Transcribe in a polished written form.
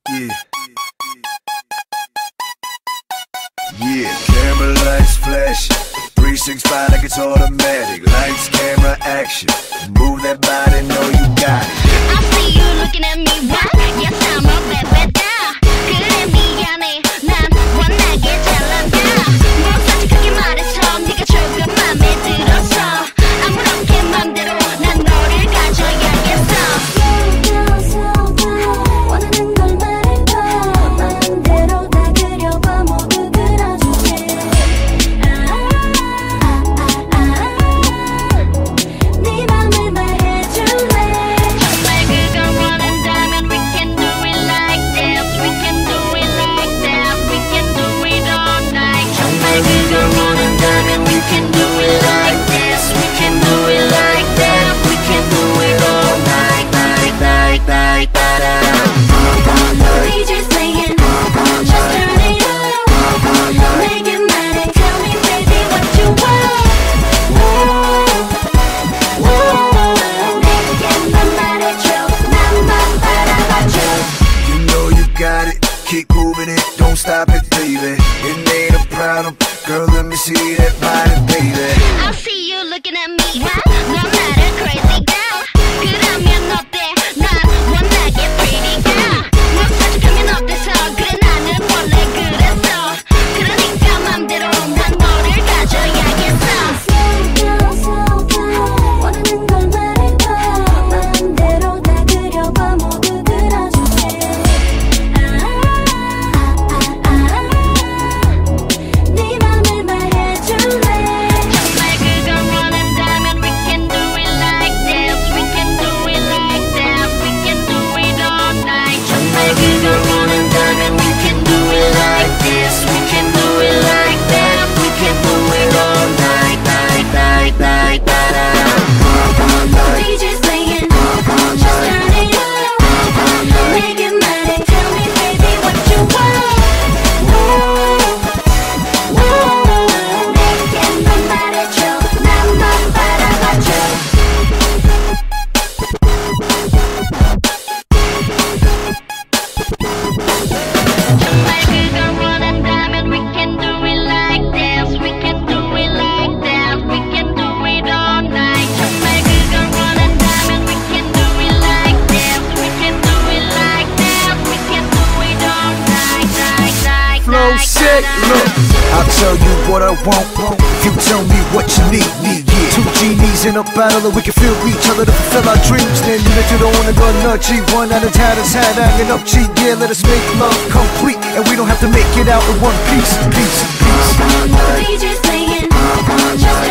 Yeah. Yeah, camera lights flashing, 365 like it's automatic. Lights, camera, action. Move that body, know you got it. I see you looking at me, what? Yes, I'm a bad down. 그래 미안해, 난 원하게 잘난다. 뭐 솔직하게 말해서 네가 조금 맘에 들었어. 아무렇게 맘대로 난 너를 가져야겠어. 원하는 걸 말해봐. 마음대로 다 그려봐. 모두 들어줄게. 네 맘을 말해줄래. 정말 그걸 원한다면 we can do it like this. We can do it like that. We can do it all night. 정말 그걸 원한다면 we can do it like this. We can do it like that. We can do it all night, night, night, night, night. DJ's playing, just turn it up. Make it mad and tell me, baby, what you want. 내게만 말해줘, 나만 바라봐줘. You know you got it, keep moving it, don't stop it, baby. It ain't a problem, girl, let me see that body, baby. I see you looking at me, huh? 넌 나를 crazy girl. 그러면 어때? 난 원하게 pretty girl. 너 솔직하면 어때서? 그래 나는 원래 그랬어. 그러니까 맘대로 난 너를 가져야겠어. 원하는 걸 말해봐. 마음대로 다 그려봐. 모두 들어줄게. 네 맘을 말해줄래. 정말 그걸 원한다면 we can do it like this. We can do it like that. We can do it all night. 정말 그걸 원한다면 we can do it like this. We can do it like that. We can do it all night, night, night, night, night. DJ's playing, just turn it up. Make it mad and tell me, baby, what you want. 내게만 말해줘, 나만 바라봐줘. 정말 그걸 원한다면 we can do it like this. We can do it like that. We can do it all night. 정말 그걸 원한다면 we can do it like this. We can do it like that. We can do it all night, night, night, Flow night, sick, night. look, I'll tell you what I want, if you tell me what you need, yeah. Two genies in a battle and we can feel each other to fulfill our dreams. 내 눈에 들어오는 건 너지, 원하는 다른 사랑은 없지, yeah. Let us make love complete, and we don't have to make it out in one piece, piece, piece. DJ's playing, just